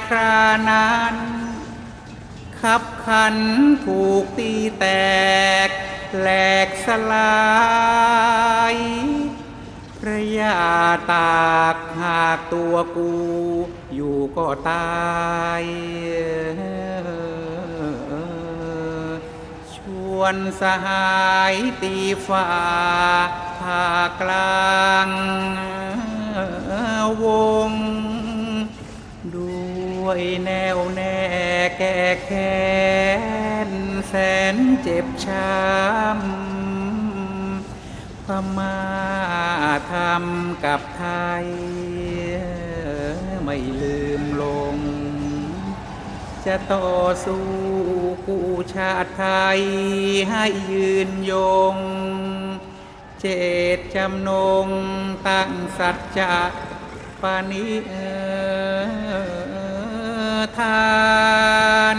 ครานั้นขับขันถูกตีแตกแหลกสลายพระยาตากหากตัวกูอยู่ก็ตายชวนสหายตีฝ่าภาคกลางวงด้วยแนวแน่แก่แค้นแสนเจ็บช้ำพม่าทำกับไทยไม่ลืมลงจะต่อสู้กู้ชาติไทยให้ยืนยงเจตจำนงตั้งสัจจะปณิธาน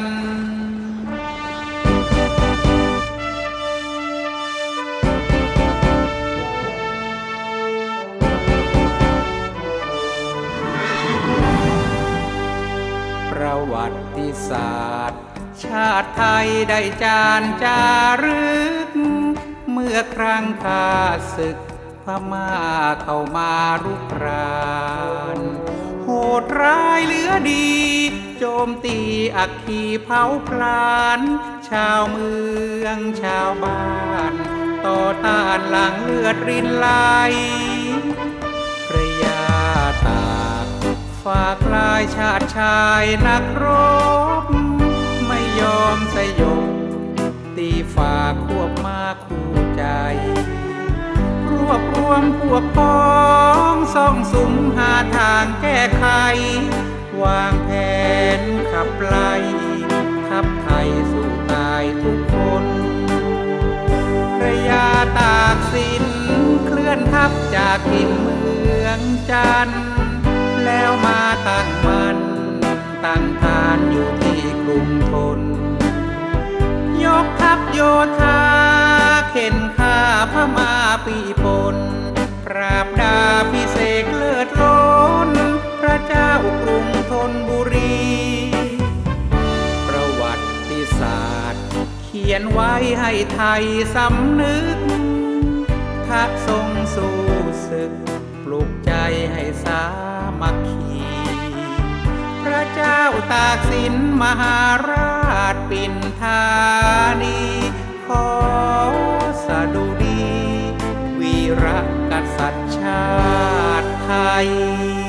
ประวัติศาสตร์ชาติไทยได้จานจารึกเมื่อครั้งข้าศึกพม่าเข้ามารุกรานโหดร้ายเหลือดีโจมตีอัคคีเผาพลานชาวเมืองชาวบ้านต่อต้านหลังเลือดรินไหลพระยาตากฝากลายชาติชายนักรบไม่ยอมสยบตีฝากควบมาคู่ใจรวบรวมพวกพ้องส่องสุมหาทางแก้ไขวางแผนขับไล่ทัพไทยสู่ตายทุกคนพระยาตากสินเคลื่อนทัพจากถิ่นเมืองจันทร์แล้วมาตั้งมันตั้งฐานอยู่ที่กรุงธนยกทัพโยธาเข็นฆ่าพม่าปีพลปราบดาพิเศษเลิศล้นพระเจ้ากรุงธนบุรีประวัติศาสตร์เขียนไว้ให้ไทยสำนึกถ้าทรงสู้ศึกปลุกใจให้สามัคคีพระเจ้าตากสินมหาราชปิ่นธานีขอสดุดีวีรกษัตริย์ชาติไทย